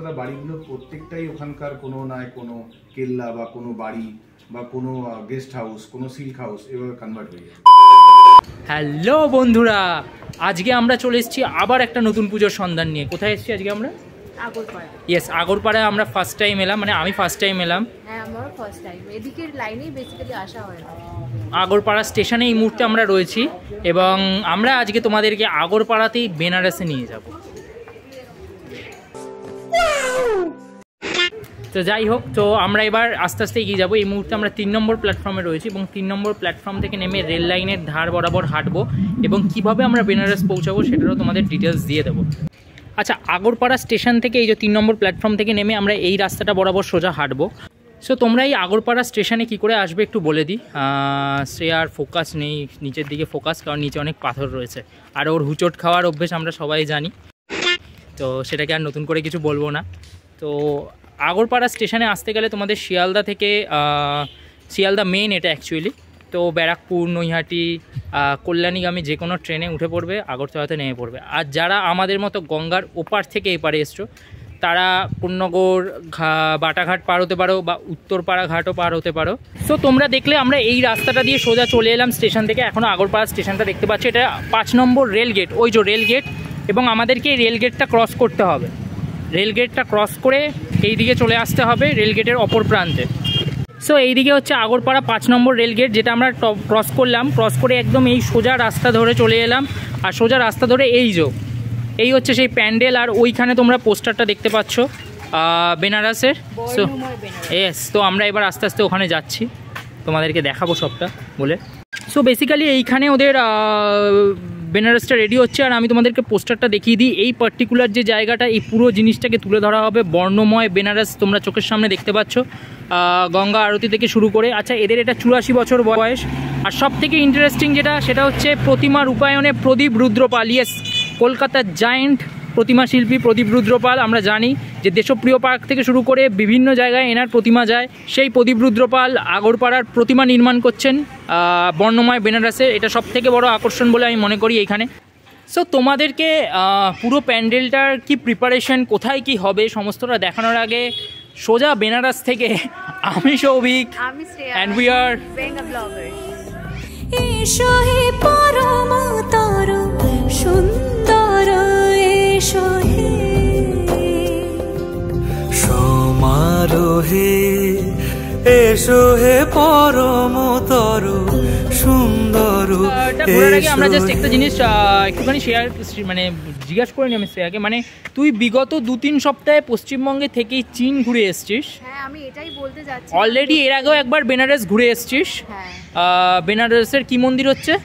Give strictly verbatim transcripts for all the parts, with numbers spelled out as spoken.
রাস্তাটা বাড়িগুলো প্রত্যেকটাই ওখানকার কোনো না কোনো কেল্লা বা কোনো বাড়ি বা কোনো গেস্ট হাউস, কোনো সিল্ক হাউস এভাবে কনভার্ট হয়ে যায়। হ্যালো বন্ধুরা, আজকে আমরা চলে এসেছি আবার একটা নতুন পুজোর সন্ধান নিয়ে। কোথায় এসেছি আজকে আমরা? আগরপাড়া। ইয়েস, আগরপাড়ায় আমরা ফার্স্ট টাইম এলাম, মানে আমি ফার্স্ট টাইম এলাম। হ্যাঁ, আমার ফার্স্ট টাইম। এদিকের লাইনেই বেসিক্যালি আসা হয় না। আগরপাড়া স্টেশনে এই মুহূর্তে আমরা রয়েছি এবং আমরা আজকে তোমাদেরকে আগরপাড়াতেই বেনারসে নিয়ে যাব। তো যাই হোক, তো আমরা এবার আস্তে আস্তে এগিয়ে যাবো। এই মুহূর্তে আমরা তিন নম্বর প্ল্যাটফর্মে রয়েছি এবং তিন নম্বর প্ল্যাটফর্ম থেকে নেমে রেল লাইনের ধার বরাবর হাঁটবো এবং কিভাবে আমরা বেনারস পৌঁছাবো সেটারও তোমাদের ডিটেলস দিয়ে দেবো। আচ্ছা, আগরপাড়া স্টেশন থেকে এই যে তিন নম্বর প্ল্যাটফর্ম থেকে নেমে আমরা এই রাস্তাটা বরাবর সোজা হাঁটবো। সো তোমরা এই আগরপাড়া স্টেশনে কী করে আসবে একটু বলে দিই। সে আর ফোকাস নেই, নিচের দিকে ফোকাস, কারণ নিচে অনেক পাথর রয়েছে আর ওর হুচট খাওয়ার অভ্যেস আমরা সবাই জানি, তো সেটাকে আর নতুন করে কিছু বলবো না। তো আগরপাড়া স্টেশনে আসতে গেলে তোমাদের শিয়ালদা থেকে, শিয়ালদা মেন এটা অ্যাকচুয়ালি, তো ব্যারাকপুর, নৈহাটি, কল্যাণীগামী যে কোনো ট্রেনে উঠে পড়বে, আগরতলাতে নেমে পড়বে। আর যারা আমাদের মতো গঙ্গার ওপার থেকে এপারে এসছো তারা পূর্ণগর, বাটাঘাট পার হতে পারো বা উত্তরপাড়া ঘাটও পার হতে পারো। সো তোমরা দেখলে আমরা এই রাস্তাটা দিয়ে সোজা চলে এলাম স্টেশন থেকে। এখনও আগরপাড়া স্টেশনটা দেখতে পাচ্ছি, এটা পাঁচ নম্বর রেল গেট, ওই যে রেল গেট, এবং আমাদেরকে এই রেল গেটটা ক্রস করতে হবে। রেল গেটটা ক্রস করে এই দিকে চলে আসতে হবে রেল গেটের অপর প্রান্তে। সো এইদিকে হচ্ছে আগরপাড়া পাঁচ নম্বর রেল গেট, যেটা আমরা ক্রস করলাম। ক্রস করে একদম এই সোজা রাস্তা ধরে চলে এলাম, আর সোজা রাস্তা ধরে এই যে এই হচ্ছে সেই প্যান্ডেল, আর ওইখানে তোমরা পোস্টারটা দেখতে পাচ্ছ বেনারসের। সো এস, তো আমরা এবার আস্তে আস্তে ওখানে যাচ্ছি, তোমাদেরকে দেখাবো সবটা বলে। সো বেসিক্যালি এইখানে ওদের বেনারসটা রেডি হচ্ছে, আর আমি তোমাদেরকে পোস্টারটা দেখিয়ে দিই। এই পার্টিকুলার যে জায়গাটা, এই পুরো জিনিসটাকে তুলে ধরা হবে বর্ণময় বেনারস, তোমরা চোখের সামনে দেখতে পাচ্ছ, গঙ্গা আরতি থেকে শুরু করে। আচ্ছা, এদের এটা চুরাশি বছর বয়স। আর সব থেকে ইন্টারেস্টিং যেটা, সেটা হচ্ছে প্রতিমা রূপায়ণে প্রদীপ রুদ্রপাল। ইয়েস, কলকাতার জায়েন্ট প্রতিমা শিল্পী প্রদীপ রুদ্রপাল। আমরা জানি যে দেশপ্রিয় পার্ক থেকে শুরু করে বিভিন্ন জায়গায় এনার প্রতিমা যায়। সেই প্রদীপ রুদ্রপাল আগরপাড়ার প্রতিমা নির্মাণ করছেন বর্ণময় বেনারসে। এটা সব থেকে বড় আকর্ষণ বলে আমি মনে করি এইখানে। সো তোমাদেরকে পুরো প্যান্ডেলটার কি প্রিপারেশন, কোথায় কি হবে, সমস্তটা দেখানোর আগে সোজা বেনারস থেকে আমি সৌভিক, আমি Shreya, and we are Bengal blogger. এসো হে পরমতর সুন্দর, এসো হে সমারোহে, এসো হে পরমতর সুন্দর। ঘোরার আগে আমরা জাস্ট একটা জিনিস একটুখানি শেয়ার, মানে জিজ্ঞাসা করিনি আমি শ্রেয়াকে, মানে তুই বিগত দু তিন সপ্তাহে পশ্চিমবঙ্গে থেকেই চীন ঘুরে এসছিস। হ্যাঁ, আমি এটাই বলতে যাচ্ছি। অলরেডি এর আগেও একবার বেনারস ঘুরে এসছিস। হ্যাঁ, বেনারসের কি মন্দির হচ্ছে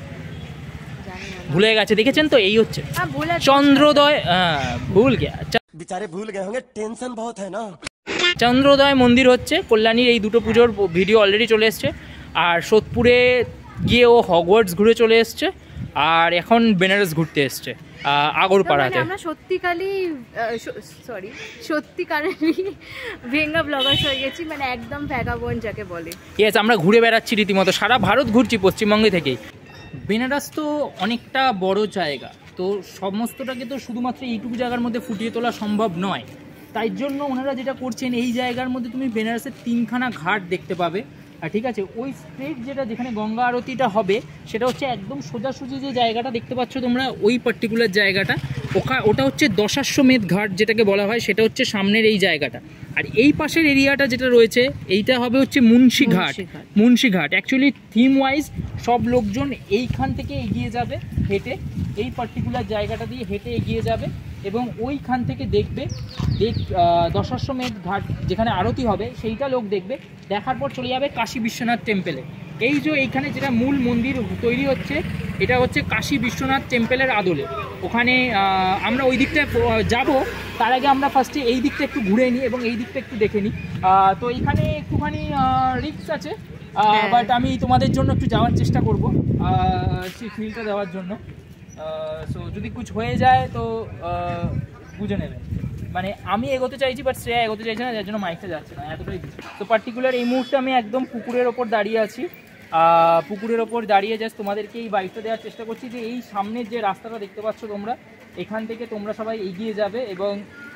ভুলে গেছে, দেখেছেন তো? এই হচ্ছে চন্দ্রোদয়, ভুল গিয়া, বেচারে ভুল গে হোঙ্গে, টেনশন বহুত হ্যায় না। চন্দ্রোদয় মন্দির হচ্ছে কল্যাণীর। এই দুটো পুজোর ভিডিও অলরেডি চলে এসছে। আর সোদপুরে গিয়ে ও হগওয়ার্টস ঘুরে চলে এসছে, আর এখন বেনারস ঘুরতে এসছে আগরপাড়াতে। আমরা সত্যিকারই সরি সত্যিকারেরই বেঙ্গা ব্লগার্স হয়ে গেছি, মানে একদম ভ্যাগাবন যাকে বলে। ইয়েস, আমরা ঘুরে বেড়াচ্ছি রীতিমতো, সারা ভারত ঘুরছি পশ্চিমবঙ্গে থেকেই। বেনারস তো অনেকটা বড় জায়গা, তো সমস্তটাকে তো শুধুমাত্র এইটুকু জায়গার মধ্যে ফুটিয়ে তোলা সম্ভব নয়। তাই জন্য ওনারা যেটা করছেন, এই জায়গার মধ্যে তুমি বেনারসের তিনখানা ঘাট দেখতে পাবে। আর ঠিক আছে, ওই স্ট্রেট যেটা যেখানে গঙ্গা আরতিটা হবে, সেটা হচ্ছে একদম সোজাসুজি যে জায়গাটা দেখতে পাচ্ছ তোমরা, ওই পার্টিকুলার জায়গাটা, ওখা ওটা হচ্ছে দশাশ্বমেধ ঘাট যেটাকে বলা হয়, সেটা হচ্ছে সামনের এই জায়গাটা। আর এই পাশের এরিয়াটা যেটা রয়েছে, এইটা হবে হচ্ছে মুন্সি ঘাট। মুন্সি ঘাট অ্যাকচুয়ালি থিম ওয়াইজ সব লোকজন এইখান থেকে এগিয়ে যাবে হেঁটে, এই পার্টিকুলার জায়গাটা দিয়ে হেঁটে এগিয়ে যাবে এবং ওইখান থেকে দেখবে দেখ দশাশ্বমেধ ঘাট যেখানে আরতি হবে সেইটা লোক দেখবে, দেখার পর চলে যাবে কাশী বিশ্বনাথ টেম্পেলে। এই যে এইখানে যেটা মূল মন্দির তৈরি হচ্ছে, এটা হচ্ছে কাশী বিশ্বনাথ টেম্পেলের আদলে। ওখানে আমরা ওই দিকটায় যাব, তার আগে আমরা ফার্স্টে এই দিকটা একটু ঘুরে নিই এবং এই দিকটা একটু দেখে নিই। তো এইখানে একটুখানি রিস্ক আছে, বাট আমি তোমাদের জন্য একটু যাওয়ার চেষ্টা করব সেই ফিলটা দেওয়ার জন্য। সো যদি কিছু হয়ে যায় তো বুঝে নেবে, মানে আমি এগোতে চাইছি বাট শ্রেয়া এগোতে চাইছে না, যার জন্য মাইকটা যাচ্ছে না, এতটাই। তো পার্টিকুলার এই মুহূর্তে আমি একদম পুকুরের ওপর দাঁড়িয়ে আছি। পুকুরের ওপর দাঁড়িয়ে জাস্ট তোমাদেরকে এই বাইকটা দেওয়ার চেষ্টা করছি যে এই সামনের যে রাস্তাটা দেখতে পাচ্ছ তোমরা, এখান থেকে তোমরা সবাই এগিয়ে যাবে এবং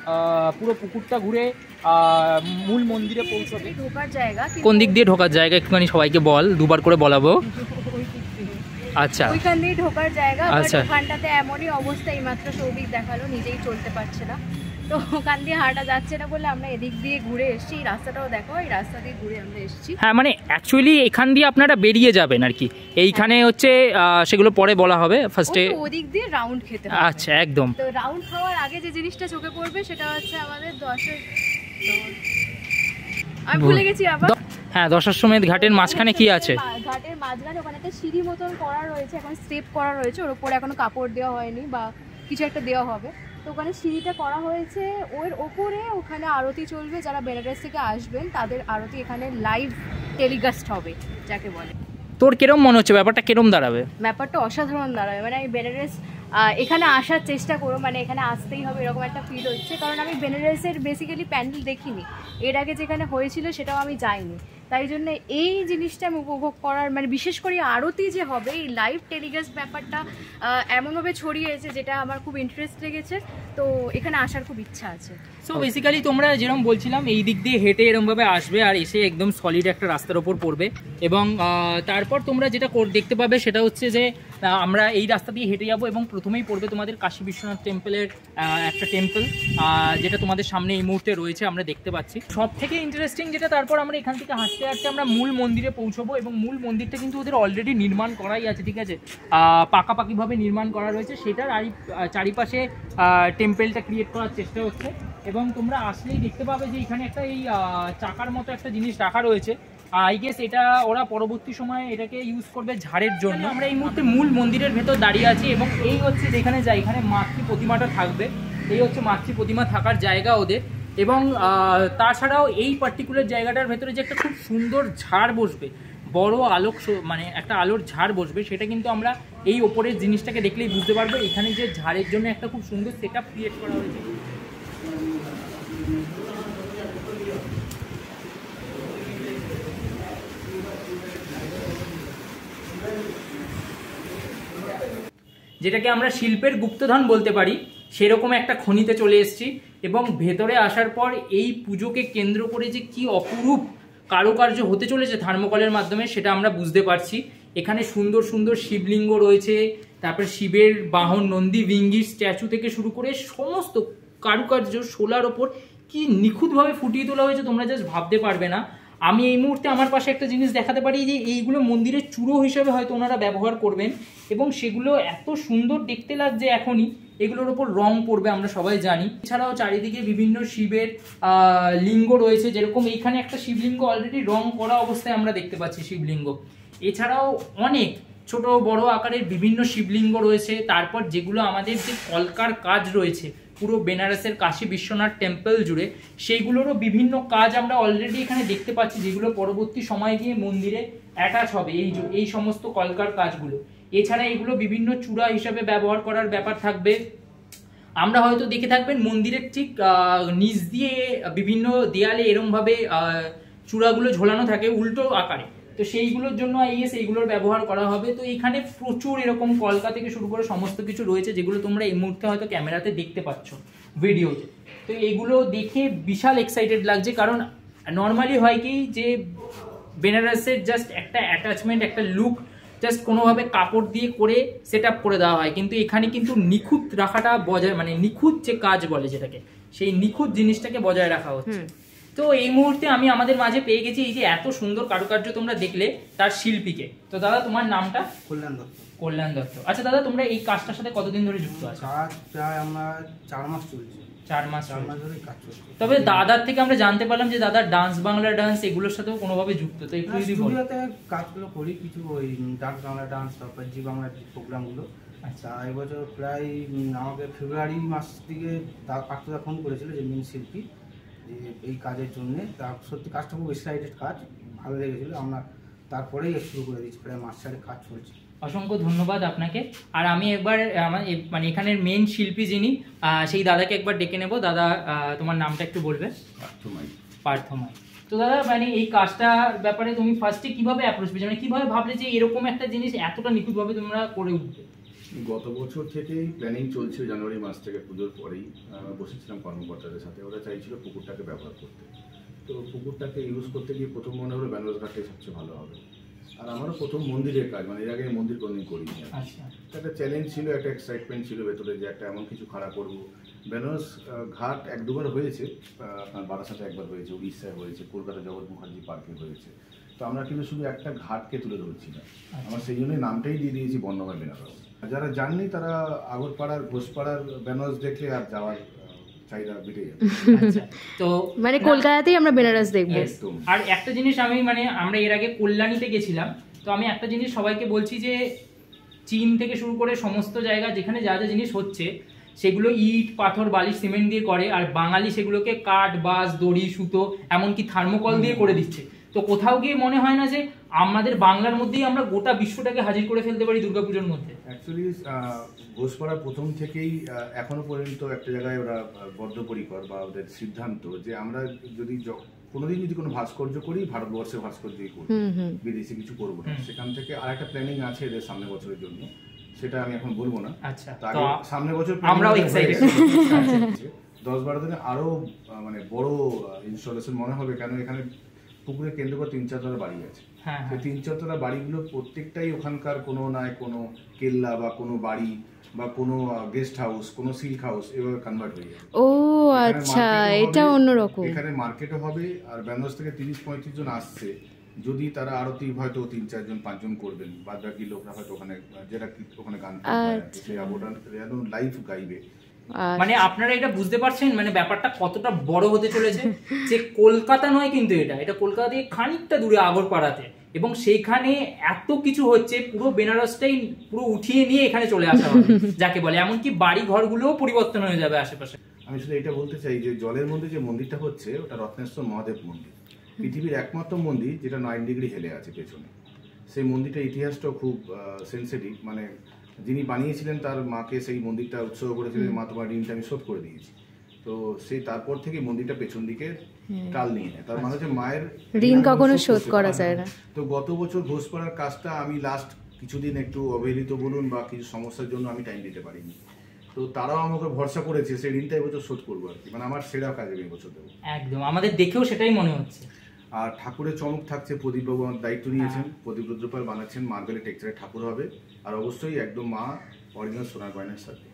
পুরো পুকুরটা ঘুরে আহ, মূল মন্দিরে পৌঁছবে। ঢোকার জায়গা কোন দিক দিয়ে ঢোকার জায়গা একটুখানি সবাইকে বল, দুবার করে বলাবো। আচ্ছা ওইখান দিয়ে ঢোকার জায়গা, আচ্ছা। ওখানটাতে এমনই অবস্থা, এইমাত্র সৌভিক দেখালো নিজেই চলতে পারছে না, তো ওখান দিয়ে হাঁটা যাচ্ছে না বলে আমরা এদিক দিয়ে ঘুরে এসেছি। এই রাস্তাটাও দেখো, এই রাস্তা দিয়ে ঘুরে আমরা এসেছি। হ্যাঁ মানে অ্যাকচুয়ালি এখান দিয়ে আপনারা বেরিয়ে যাবেন আর কি, এইখানে হচ্ছে আহ, সেগুলো পরে বলা হবে ফার্স্টে। ওদিক দিয়ে রাউন্ড খেতে হবে। আচ্ছা একদম। তো রাউন্ড খাওয়ার আগে যে জিনিসটা চোখে পড়বে সেটা হচ্ছে আমাদের দশের আমি ভুলে গেছি আবার। হ্যাঁ দশাশ্বমেধ ঘাটের মাঝখানে কি আছে? ঘাটের মাঝখানে ওখানে একটা সিঁড়ি মতন করা রয়েছে, এখন স্টেপ করা রয়েছে, ওর উপরে এখনো কাপড় দেওয়া হয়নি বা কিছু একটা দেওয়া হবে, তো ওখানে সিঁড়িটা করা হয়েছে। ওর ওপরে ওখানে আরতি চলবে, যারা বেনারস থেকে আসবেন তাদের আরতি এখানে লাইভ টেলিকাস্ট হবে যাকে বলে। তোর কিরম মনে হচ্ছে ব্যাপারটা, কিরম দাঁড়াবে? ব্যাপারটা অসাধারণ দাঁড়াবে, মানে আমি বেনারস এখানে আসার চেষ্টা করবো, মানে এখানে আসতেই হবে এরকম একটা ফিল হচ্ছে, কারণ আমি বেনারসের বেসিক্যালি প্যান্ডেল দেখিনি, এর আগে যেখানে হয়েছিল সেটাও আমি যাইনি, তাই জন্য এই জিনিসটা আমি উপভোগ করার, মানে বিশেষ করে আরতি যে হবে এই লাইভ টেলিকাস্ট ব্যাপারটা এমনভাবে ছড়িয়েছে যেটা আমার খুব ইন্টারেস্ট লেগেছে, তো এখানে আসার খুব ইচ্ছা আছে। সো বেসিক্যালি তোমরা যেরকম বলছিলাম এই দিক দিয়ে হেঁটে এরকমভাবে আসবে আর এসে একদম সলিড একটা রাস্তার ওপর পড়বে, এবং তারপর তোমরা যেটা দেখতে পাবে সেটা হচ্ছে যে আমরা এই রাস্তা দিয়ে হেঁটে যাবো এবং প্রথমেই পড়বে তোমাদের কাশী বিশ্বনাথ টেম্পলের একটা টেম্পল, যেটা তোমাদের সামনে এই মুহূর্তে রয়েছে আমরা দেখতে পাচ্ছি। সব থেকে ইন্টারেস্টিং যেটা, তারপর আমরা এখান থেকে হাঁটতে হাঁটতে আমরা মূল মন্দিরে পৌঁছবো, এবং মূল মন্দিরটা কিন্তু ওদের অলরেডি নির্মাণ করাই আছে, ঠিক আছে, পাকাপাকিভাবে নির্মাণ করা রয়েছে, সেটার আর চারিপাশে টেম্পলটা ক্রিয়েট করার চেষ্টা হচ্ছে। এবং তোমরা আসলেই দেখতে পাবে যে এখানে একটা এই চাকার মতো একটা জিনিস রাখা রয়েছে, আই গেস এটা ওরা পরবর্তী সময়ে এটাকে ইউজ করবে ঝাড়ের জন্য। আমরা এই মুহূর্তে মূল মন্দিরের ভেতর দাঁড়িয়ে আছি, এবং এই হচ্ছে যেখানে যাই এখানে মাতৃ প্রতিমাটা থাকবে, এই হচ্ছে মাতৃ প্রতিমা থাকার জায়গা ওদের। এবং তাছাড়াও এই পার্টিকুলার জায়গাটার ভেতরে যে একটা খুব সুন্দর ঝাড় বসবে, বড় আলোক মানে একটা আলোর ঝাড় বসবে, সেটা কিন্তু আমরা এই ওপরের জিনিসটাকে দেখলেই বুঝতে পারবো। এখানে যে ঝাড়ের জন্য একটা খুব সুন্দর সেট আপ ক্রিয়েট করা হয়েছে। যেটাকে আমরা শিল্পের গুপ্তধন বলতে পারি, সেরকম একটা খনিতে চলে এসেছি, এবং ভেতরে আসার পর এই পুজোকে কেন্দ্র করে যে কি অপরূপ কারুকার্য হতে চলেছে থার্মোকলের মাধ্যমে সেটা আমরা বুঝতে পারছি। এখানে সুন্দর সুন্দর শিবলিঙ্গ রয়েছে, তারপর শিবের বাহন নন্দী ভিঙ্গির স্ট্যাচু থেকে শুরু করে সমস্ত কারুকার্য শোলার ওপর কি নিখুঁতভাবে ফুটিয়ে তোলা হয়েছে তোমরা জাস্ট ভাবতে পারবে না। আমি এই মুহূর্তে আমার পাশে একটা জিনিস দেখাতে পারি যে এইগুলো মন্দিরের চূড়ো হিসেবে হয়তো ওনারা ব্যবহার করবেন, এবং সেগুলো এত সুন্দর দেখতে লাগছে এখনই, এগুলোর ওপর রং পড়বে আমরা সবাই জানি। এছাড়াও চারিদিকে বিভিন্ন শিবের লিঙ্গ রয়েছে, যেরকম এইখানে একটা শিবলিঙ্গ অলরেডি রং করা অবস্থায় আমরা দেখতে পাচ্ছি শিবলিঙ্গ। এছাড়াও অনেক ছোট বড় আকারের বিভিন্ন শিবলিঙ্গ রয়েছে, তারপর যেগুলো আমাদের যে কলকার কাজ রয়েছে পুরো বেনারসের কাশী বিশ্বনাথ টেম্পল জুড়ে, সেইগুলোরও বিভিন্ন কাজ আমরা অলরেডি এখানে দেখতে পাচ্ছি, যেগুলো পরবর্তী সময় গিয়ে মন্দিরে অ্যাটাচ হবে এই এই সমস্ত কলকার কাজগুলো। এছাড়া এগুলো বিভিন্ন চূড়া হিসাবে ব্যবহার করার ব্যাপার থাকবে। আমরা হয়তো দেখে থাকবেন মন্দিরের ঠিক নিচ দিয়ে বিভিন্ন দেয়ালে এরমভাবে চূড়াগুলো ঝোলানো থাকে উল্টো আকারে, তো সেইগুলোর জন্য আইএস এইগুলোর ব্যবহার করা হবে। তো এখানে প্রচুর এরকম কলকা থেকে শুরু করে সমস্ত কিছু রয়েছে, যেগুলো তোমরা এই মুহূর্তে হয়তো ক্যামেরাতে দেখতে পাচ্ছ ভিডিওতে। তো এগুলো দেখে বিশাল এক্সাইটেড লাগছে, কারণ নর্মালি হয় কি যে বেনারসের জাস্ট একটা অ্যাটাচমেন্ট, একটা লুক জাস্ট কোনোভাবে কাপড় দিয়ে করে সেট আপ করে দেওয়া হয়, কিন্তু এখানে কিন্তু নিখুঁত রাখাটা বজায়, মানে নিখুঁত যে কাজ বলে যেটাকে, সেই নিখুঁত জিনিসটাকে বজায় রাখা হচ্ছে। তো এই মুহূর্তে আমি আমাদের মাঝে পেয়ে গেছি এই যে এত সুন্দর কারুকার্য তোমরা দেখলে তার শিল্পীকে। তো দাদা তোমার নামটা? কল্যাণ দত্ত। কল্যাণ দত্ত। আচ্ছা দাদা, তোমরা এই কাজটার সাথে কতদিন ধরে যুক্ত আছো? কাজ প্রায় আমরা চার মাস চলছে। চার মাস চার মাস ধরে কাজ চলছে। তবে দাদার থেকে আমরা জানতে পারলাম যে দাদা ডান্স বাংলা ডান্স এগুলোর সাথেও কোনোভাবে যুক্ত, তো একটু যদি বলো। স্টুডিওতে কাজগুলো করি কিছু, ওই ডান্স বাংলা ডান্স, তারপর জি বাংলা প্রোগ্রামগুলো। আচ্ছা, এবছর প্রায় আমাকে ফেব্রুয়ারি মাস থেকে কাজটা ফোন করেছিল যে মেন শিল্পী যে এই কাজের জন্যে, তা সত্যি কাজটা খুব এক্সাইটেড কাজ, ভালো লেগেছিলো। আমরা তারপরেই শুরু করে দিচ্ছি, প্রায় মাস চারেক কাজ চলছে। অসংখ্য ধন্যবাদ আপনাকে। আর আমি একবার আমার মানে এখানের মেন শিল্পী যিনি সেই দাদাকে একবার ডেকে নেব। দাদা তোমার নামটা একটু বলবে? পার্থমাই। পার্থমাই। তো দাদা মানে এই কাজটার ব্যাপারে তুমি ফার্স্টে কিভাবে অ্যাপ্রোচ পেয়েছো, মানে কিভাবে ভাবলে যে এরকম একটা জিনিস এতটা নিখুঁতভাবে তোমরা করে উঠবে? গত বছর থেকেই প্ল্যানিং চলছে, জানুয়ারি মাস থেকে পুজোর পরেই বসেছিলাম কর্মকর্তাদের সাথে। ওরা চাইছিল পুকুরটাকে ব্যবহার করতে, তো পুকুরটাকে ইউজ করতে গিয়ে প্রথম মনে হলো বেনারস ঘাটে সবচেয়ে ভালো হবে। আর আমারও প্রথম মন্দিরের কাজ, মানে এর আগে মন্দির কোনোদিন করিনি। একটা চ্যালেঞ্জ ছিল, একটা এক্সাইটমেন্ট ছিল ভেতরে যে একটা এমন কিছু খাড়া করবো। বেনারস ঘাট এক দুবার হয়েছে, আপনার বারাসাতে একবার হয়েছে, উড়িষ্যায় হয়েছে, কলকাতা জগৎ মুখার্জি পার্কে হয়েছে। তো আমরা কিন্তু শুধু একটা ঘাটকে তুলে ধরছি না, আমরা সেই জন্যই নামটাই দিয়ে দিয়েছি বর্ণময় বেনারস। যারা জাননি তারা আগরপাড়ার ঘোষপাড়ার বেনারস দেখলে আর যাওয়ার চাহিদা বেড়ে যাবে। তো মানে কলকাতাতেই আমরা বেনারস দেখবো। আর একটা জিনিস আমি মানে আমরা এর আগে কল্যাণীতে গেছিলাম, তো আমি একটা জিনিস সবাইকে বলছি যে চীন থেকে শুরু করে সমস্ত জায়গা যেখানে যা যা জিনিস হচ্ছে সেগুলো ইট পাথর বালি সিমেন্ট দিয়ে করে, আর বাঙালি সেগুলোকে কাঠ বাঁশ দড়ি সুতো এমনকি থার্মোকল দিয়ে করে দিচ্ছে। তো কোথাও গিয়ে মনে হয় না যে আমাদের বাংলার মধ্যেই আমরা গোটা বিশ্বটাকে হাজির করে ফেলতে পারি দুর্গাপুজোর মধ্যে? অ্যাকচুয়ালি ঘোষপাড়া প্রথম থেকেই এখনো পর্যন্ত একটা জায়গায় ওরা বদ্ধপরিকর বা ওদের সিদ্ধান্ত যে আমরা যদি কোনোদিন যদি কোনো ভাস্কর্য করি ভারতবর্ষের ভাস্কর্যই করি, বিদেশি কিছু করবো না। সেখান থেকে আর একটা প্ল্যানিং আছে এদের সামনে বছরের জন্য, সেটা আমি এখন বলবো না। আচ্ছা, সামনে বছর আমরাও এক্সাইটেড। দশ বারো দিনে আরো মানে বড় ইনস্টলেশন মনে হবে, কেন এখানে পুকুরে কেন্দ্র করে তিন চারতলা বাড়ি আছে। সেই তিন চারতলা বাড়িগুলো প্রত্যেকটাই ওখানকার কোনো না কোনো কেল্লা বা কোনো বাড়ি বা কোনো গেস্ট হাউস, কোনো সিল্ক হাউস এভাবে কনভার্ট হয়ে যাবে। ও আচ্ছা, এটা অন্যরকম। এখানে মার্কেটও হবে, আর বেনারস থেকে তিরিশ পঁয়ত্রিশ জন আসছে, যদি তারা আরতি হয়তো তিন চারজন পাঁচজন করবেন, বাদ বাকি লোকরা হয়তো ওখানে যেটা ওখানে গান লাইভ গাইবে। মানে আপনারা এটা বুঝতে পারছেন মানে ব্যাপারটা কতটা বড় হতে চলেছে, যে কলকাতা নয় কিন্তু এটা এটা কলকাতা থেকে খানিকটা দূরে আগরপাড়াতে, এবং সেইখানে এত কিছু হচ্ছে, পুরো বেনারসটাই পুরো উঠিয়ে নিয়ে এখানে চলে আসা হবে যাকে বলে। এমনকি বাড়ি ঘরগুলোও পরিবর্তন হয়ে যাবে আশেপাশে। আমি শুধু এটা বলতে চাই যে জলের মধ্যে যে মন্দিরটা হচ্ছে ওটা রত্নেশ্বর মহাদেব মন্দির, পৃথিবীর একমাত্র মন্দির যেটা নাইন ডিগ্রি হেলে আছে পেছনে। সেই মন্দিরটার ইতিহাসটাও খুব সেন্সিটিভ, মানে যিনি বানিয়েছিলেন তার মাকে সেই মন্দিরটা উৎসর্গ করেছিলেন, মা তোমার ঋণটা আমি শোধ করে দিয়েছি। তো সেই তারপর থেকে মন্দিরটা পেছন দিকে টাল নিয়ে নেয়, তার মানে হচ্ছে মায়ের ঋণ কখনো শোধ করা যায় না। তো গত বছর ঘোষপাড়ার কাজটা আমি লাস্ট কিছুদিন একটু অবহেলিত বলুন বা কিছু সমস্যার জন্য আমি টাইম দিতে পারিনি। তো তারাও আমাকে ভরসা করেছে, সেই ঋণটা এবছর শোধ করবো আর কি, মানে আমার সেরা কাজ এই বছর দেবো। একদম আমাদের দেখেও সেটাই মনে হচ্ছে। আর ঠাকুরের চমক থাকছে, প্রদীপবাবু আমার দায়িত্ব নিয়েছেন, প্রদীপ রুদ্রপাল বানাচ্ছেন, মার্বেলের টেক্সচারে ঠাকুর হবে, আর অবশ্যই একদম মা অরিজিনাল সোনার গয়নার সাথে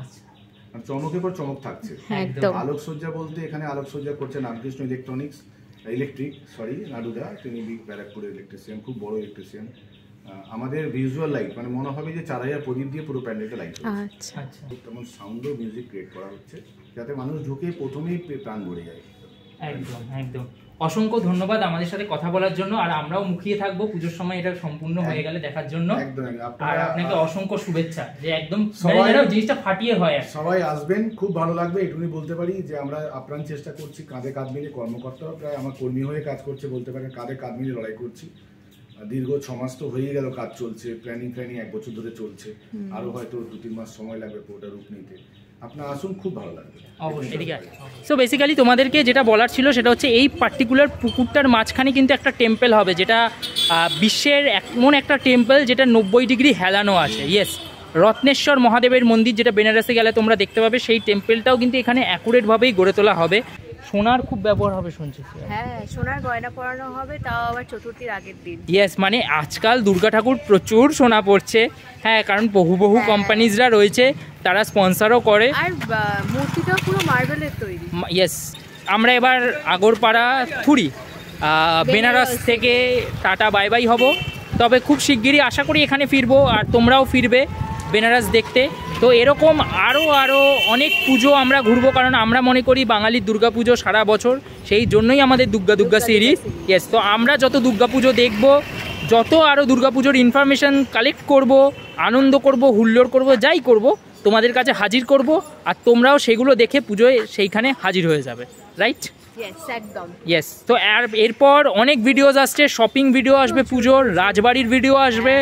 চমকের পর চমক থাকছে। আলোকসজ্জা বলতে এখানে আলোকসজ্জা করছে রামকৃষ্ণ ইলেকট্রনিক্স ইলেকট্রিক সরি নাডুদা, তিনি ব্যারাকপুরের ইলেকট্রিশিয়ান, খুব বড় ইলেকট্রিশিয়ান। আমাদের ভিজুয়াল লাইট মানে মনে হবে যে চার হাজার প্রদীপ দিয়ে পুরো প্যান্ডেলটা লাইট হচ্ছে, তেমন সাউন্ড ও মিউজিক ক্রিয়েট করা হচ্ছে যাতে মানুষ ঢুকে প্রথমেই প্রাণ ভরে যায়। একদম একদম অসংখ্য ধন্যবাদ আমাদের সাথে কথা বলার জন্য, আর আমরাও মুখিয়ে থাকবো পুজোর সময় এটা সম্পূর্ণ হয়ে গেলে দেখার জন্য। আর আপনাকে অসংখ্য শুভেচ্ছা যে একদম জিনিসটা ফাটিয়ে হয়। সবাই আসবেন, খুব ভালো লাগবে। এটুকুনি বলতে পারি যে আমরা আপ্রাণ চেষ্টা করছি, কাঁধে কাঁধ মিলে কর্মকর্তারা প্রায় আমার কর্মী হয়ে কাজ করছে বলতে পারেন, কাঁধে কাঁধ মিলে লড়াই করছি। দীর্ঘ ছ মাস তো হয়ে গেল কাজ চলছে, প্ল্যানিং প্ল্যানিং এক বছর ধরে চলছে, আরো হয়তো দু তিন মাস সময় লাগবে পুরোটা রূপ নিতে। আপনার আসুন, খুব ভালো লাগবে অবশ্যই। সো বেসিক্যালি তোমাদেরকে যেটা বলার ছিল সেটা হচ্ছে এই পার্টিকুলার পুকুরটার মাঝখানে কিন্তু একটা টেম্পল হবে, যেটা বিশ্বের এমন একটা টেম্পল যেটা নব্বই ডিগ্রি হেলানো আছে। ইয়েস, রত্নেশ্বর মহাদেবের মন্দির, যেটা বেনারসে গেলে তোমরা দেখতে পাবে, সেই টেম্পলটাও কিন্তু এখানে অ্যাকুরেটভাবেই গড়ে তোলা হবে। সোনার খুব ব্যবহার হবে শুনছি। হ্যাঁ, সোনার গয়না পরানো হবে, তাও আবার চতুর্থীর আগের দিন। ইয়েস, মানে আজকাল দুর্গা ঠাকুর প্রচুর সোনা পড়ছে। হ্যাঁ, কারণ বহু বহু কোম্পানিজরা রয়েছে, তারা স্পন্সরও করে। আর মূর্তিটাও পুরো মার্বেলের তৈরি। ইয়েস, আমরা এবার আগরপাড়া থুরি বেনারস থেকে টাটা বাই বাই হব, তবে খুব শিগগিরই আশা করি এখানে ফিরবো, আর তোমরাও ফিরবে বেনারস দেখতে। তো এরকম আরও আরও অনেক পুজো আমরা ঘুরবো, কারণ আমরা মনে করি বাঙালির দুর্গাপুজো সারা বছর, সেই জন্যই আমাদের দুর্গা দুর্গা সিরিজ। ইয়েস, তো আমরা যত দুর্গাপুজো দেখব, যত আরও দুর্গাপুজোর ইনফরমেশান কালেক্ট করব, আনন্দ করব, হুল্লোড় করব, যাই করব তোমাদের কাছে হাজির করব, আর তোমরাও সেগুলো দেখে পুজোয় সেইখানে হাজির হয়ে যাবে, রাইট? ইয়েস, তো আর এরপর অনেক ভিডিওস আসছে, শপিং ভিডিও আসবে পুজোর, রাজবাড়ির ভিডিও আসবে।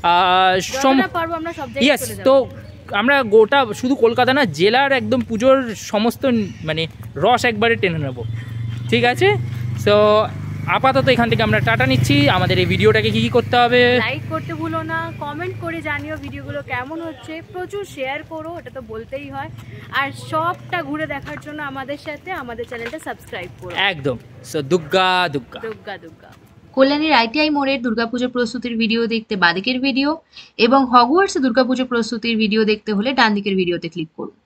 ইয়েস, তো আমরা গোটা শুধু কলকাতা না, জেলার একদম পুজোর সমস্ত মানে রস একবারে টেনে নেব, ঠিক আছে? সো আপাতত এখান থেকে আমরা টাটা নিচ্ছি। আমাদের এই ভিডিওটাকে কি কি করতে হবে? লাইক করতে ভুলো না, কমেন্ট করে জানিও ভিডিওগুলো কেমন হচ্ছে, প্রচুর শেয়ার করো, এটা তো বলতেই হয়, আর সবটা ঘুরে দেখার জন্য আমাদের সাথে আমাদের চ্যানেলটা সাবস্ক্রাইব করো একদম। সো দুগ্গা দুগ্গা দুগ্গা দুগ্গা। কল্যাণীর আইটিআই মোড়ের দুর্গাপুজোর প্রস্তুতির ভিডিও দেখতে বাদিকের ভিডিও এবং হগওয়ার্টসে দুর্গাপুজোর প্রস্তুতির ভিডিও দেখতে হলে ডান দিকের ভিডিওতে ক্লিক করুন।